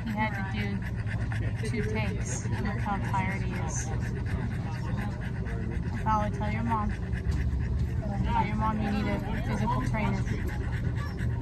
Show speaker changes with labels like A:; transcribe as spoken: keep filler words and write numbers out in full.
A: he had to do two takes. Look how tired he is. I'll probably tell your mom. Tell your mom you need a physical trainer.